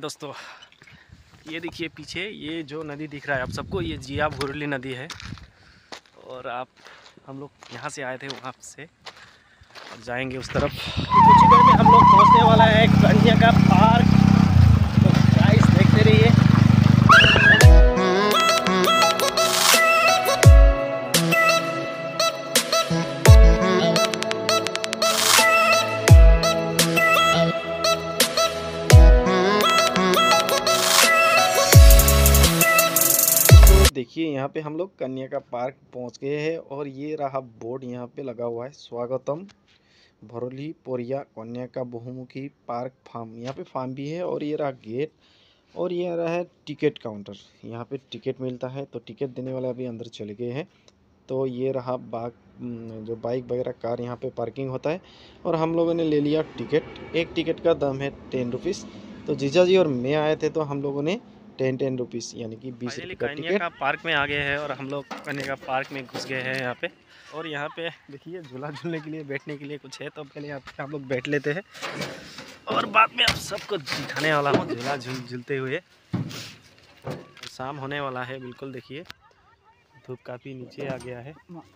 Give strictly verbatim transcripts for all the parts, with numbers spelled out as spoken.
दोस्तों, ये देखिए पीछे ये जो नदी दिख रहा है आप सबको, ये जिया भुरली नदी है। और आप हम लोग यहाँ से आए थे वहाँ से और जाएंगे उस तरफ। कुछ ही देर में हम लोग पहुँचने वाला है कन्या का पार्क। तो गाइस देखते रहिए। देखिए यहाँ पे हम लोग कन्या का पार्क पहुँच गए हैं और ये रहा बोर्ड यहाँ पे लगा हुआ है, स्वागतम भरोली पोरिया कन्या का बहुमुखी पार्क फार्म। यहाँ पे फार्म भी है और ये रहा गेट और ये रहा है टिकट काउंटर। यहाँ पे टिकट मिलता है तो टिकट देने वाले अभी अंदर चले गए हैं। तो ये रहा बाग जो बाइक वगैरह कार यहाँ पे पार्किंग होता है और हम लोगों ने ले लिया टिकट। एक टिकट का दाम है टेन रुपीज़। तो जीजा जी और मैं आए थे तो हम लोगों ने टेन टेन रुपीज़ यानी कि बीस रुपये का टिकट। का पार्क में आ गए हैं और हम लोग कन्या का पार्क में घुस गए हैं यहाँ पे। और यहाँ पे देखिए झूला झूलने के लिए बैठने के लिए कुछ है, तो पहले यहाँ पे हम लोग बैठ लेते हैं और बाद में आप सबको दिखाने वाला हूँ झूला झूल झूलते हुए। शाम होने वाला है बिल्कुल, देखिए धूप काफ़ी नीचे आ गया है।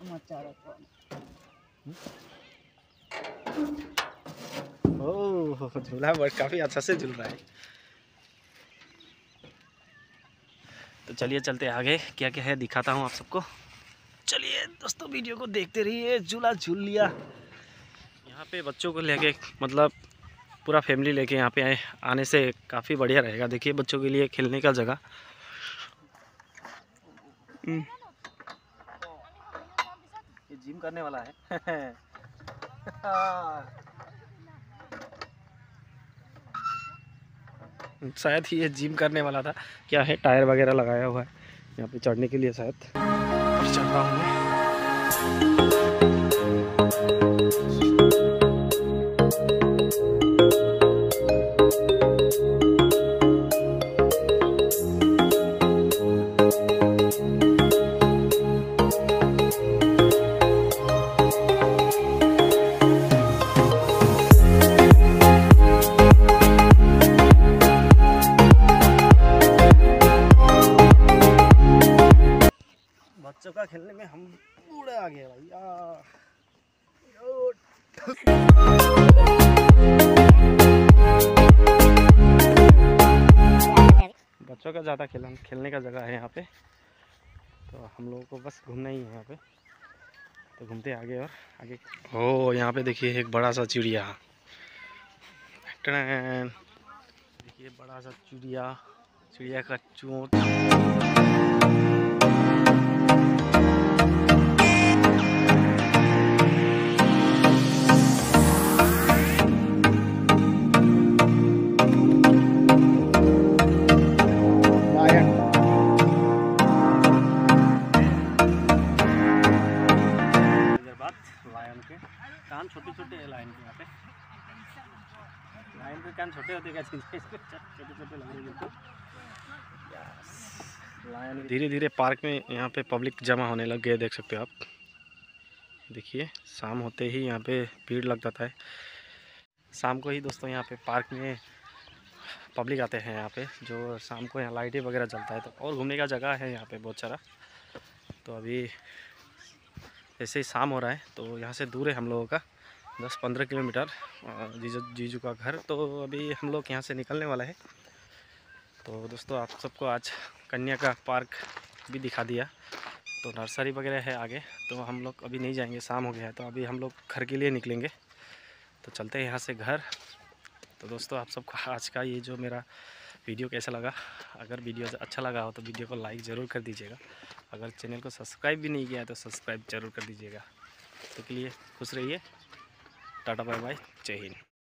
ओह झूला काफ़ी अच्छा से झूल रहा है। तो चलिए चलते आगे, क्या क्या है दिखाता हूँ आप सबको। चलिए दोस्तों वीडियो को देखते रहिए। झूला झूल लिया। यहाँ पे बच्चों को लेके मतलब पूरा फैमिली लेके यहाँ पे आए आने से काफ़ी बढ़िया रहेगा। देखिए बच्चों के लिए खेलने का जगह। ये जिम करने वाला है। शायद ही ये जिम करने वाला था। क्या है टायर वगैरह लगाया हुआ है यहाँ पे चढ़ने के लिए, शायद चढ़ रहा हूँ मैं। बच्चों का खेलने में हम पूरा आ गए भाई। बच्चों का ज़्यादा खेल खेलने का जगह है यहाँ पे, तो हम लोगों को बस घूमना ही है यहाँ पे। तो घूमते आगे और आगे। ओ यहाँ पे देखिए एक बड़ा सा चिड़िया। देखिए बड़ा सा चिड़िया, चिड़िया का चोंच। लायन के कान छोटे छोटे है, लायन के यहाँ पे लायन के कान छोटे होते क्या छोटे छोटे लग रहे हैं। लायन धीरे धीरे पार्क में यहाँ पे पब्लिक जमा होने लग गए, देख सकते हो आप। देखिए शाम होते ही यहाँ पे भीड़ लग जाता है। शाम को ही दोस्तों यहाँ पे पार्क में पब्लिक आते हैं यहाँ पे, जो शाम को यहाँ लाइटें वगैरह जलता है। तो और घूमने का जगह है यहाँ पे बहुत सारा। तो अभी ऐसे ही शाम हो रहा है तो यहाँ से दूर है हम लोगों का दस पंद्रह किलोमीटर जीजू जीजू का घर। तो अभी हम लोग यहाँ से निकलने वाला है। तो दोस्तों आप सबको आज कन्या का पार्क भी दिखा दिया। तो नर्सरी वगैरह है आगे, तो हम लोग अभी नहीं जाएंगे, शाम हो गया है। तो अभी हम लोग घर के लिए निकलेंगे, तो चलते हैं यहाँ से घर। तो दोस्तों आप सबको आज का ये जो मेरा वीडियो कैसा लगा, अगर वीडियो अच्छा लगा हो तो वीडियो को लाइक ज़रूर कर दीजिएगा। अगर चैनल को सब्सक्राइब भी नहीं किया है तो सब्सक्राइब ज़रूर कर दीजिएगा। तो के लिए खुश रहिए। टाटा बाय बाय, जय हिंद।